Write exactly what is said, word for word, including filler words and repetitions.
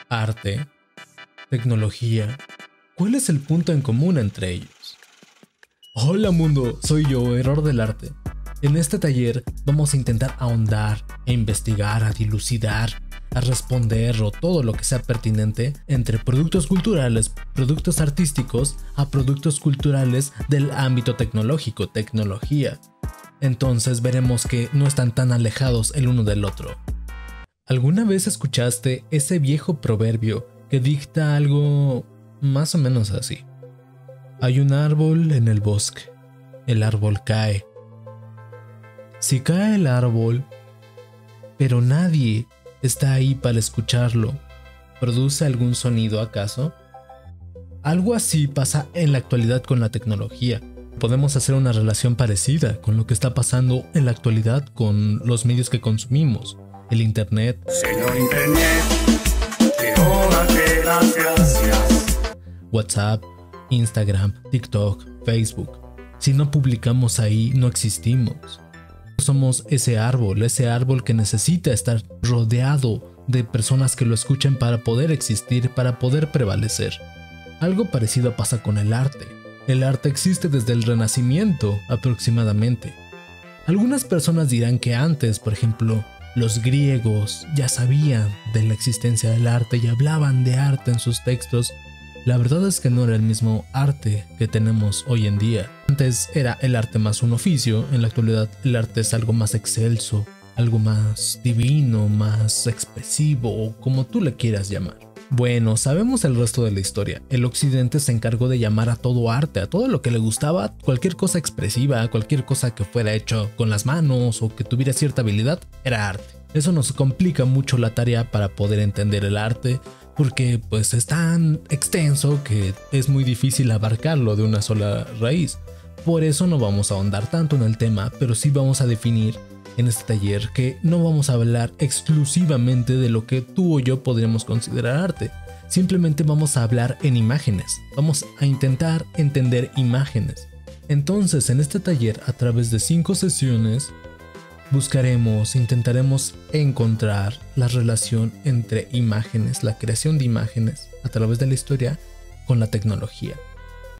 arte, tecnología. ¿Cuál es el punto en común entre ellos? Hola mundo, soy yo, Error del Arte. En este taller vamos a intentar ahondar, a investigar, a dilucidar, a responder o todo lo que sea pertinente entre productos culturales, productos artísticos a productos culturales del ámbito tecnológico, tecnología. Entonces veremos que no están tan alejados el uno del otro. ¿Alguna vez escuchaste ese viejo proverbio que dicta algo más o menos así? Hay un árbol en el bosque, el árbol cae. Si cae el árbol, pero nadie está ahí para escucharlo, ¿produce algún sonido acaso? Algo así pasa en la actualidad con la tecnología. Podemos hacer una relación parecida con lo que está pasando en la actualidad con los medios que consumimos, el internet. Señor Internet, quiero darte las gracias. WhatsApp, Instagram, TikTok, Facebook. Si no publicamos ahí, no existimos. Somos ese árbol, ese árbol que necesita estar rodeado de personas que lo escuchen para poder existir, para poder prevalecer. Algo parecido pasa con el arte. El arte existe desde el Renacimiento aproximadamente. Algunas personas dirán que antes, por ejemplo, los griegos ya sabían de la existencia del arte y hablaban de arte en sus textos. La verdad es que no era el mismo arte que tenemos hoy en día. Antes era el arte más un oficio, en la actualidad el arte es algo más excelso, algo más divino, más expresivo o como tú le quieras llamar. Bueno, sabemos el resto de la historia. El occidente se encargó de llamar a todo arte, a todo lo que le gustaba, cualquier cosa expresiva, cualquier cosa que fuera hecho con las manos o que tuviera cierta habilidad, era arte. Eso nos complica mucho la tarea para poder entender el arte, porque pues es tan extenso que es muy difícil abarcarlo de una sola raíz. Por eso no vamos a ahondar tanto en el tema, pero sí vamos a definir en este taller que no vamos a hablar exclusivamente de lo que tú o yo podríamos considerar arte. Simplemente vamos a hablar en imágenes, vamos a intentar entender imágenes. Entonces en este taller, a través de cinco sesiones, buscaremos, intentaremos encontrar la relación entre imágenes, la creación de imágenes a través de la historia con la tecnología.